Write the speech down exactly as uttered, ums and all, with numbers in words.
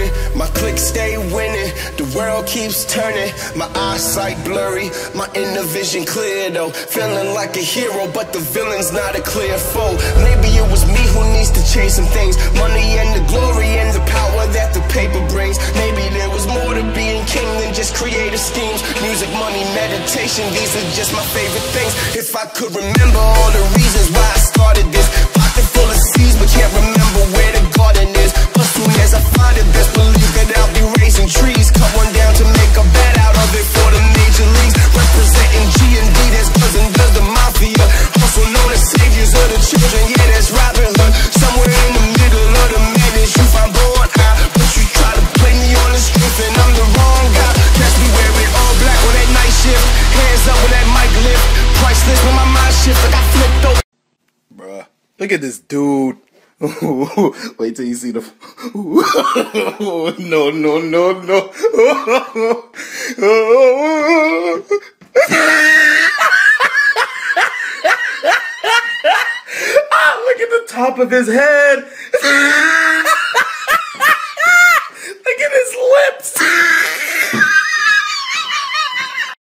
burning, my click stay winning. The world keeps turning, my eyesight blurry, my inner vision clear though. Feeling like a hero, but the villain's not a clear foe. Maybe it was me who needs to change some things. Money and the glory and the power that the paper brings. Maybe there was more to being king than just creative schemes. Music, money, meditation, these are just my favorite things. If I could remember all the reasons why I started this. Pocket full of seeds, but can't remember where the garden is. But soon as I find it, best believe that I'll be raising trees. Cut one down to make a bed out of it for the major leagues. Representing G and D, that's cousin does the mafia. Also known as saviors of the children, yeah, that's Robin Hood. Somewhere in the middle of the madness, you find born out. But you try to play me on the strength, and I'm the wrong guy. Catch me wearing all black on that night shift. Hands up when that mic lift. Priceless when my mind shift, like I flipped over. Bruh, look at this dude. Wait till you see the. No, no, no, no. Ah, look at the top of his head. Look at his lips.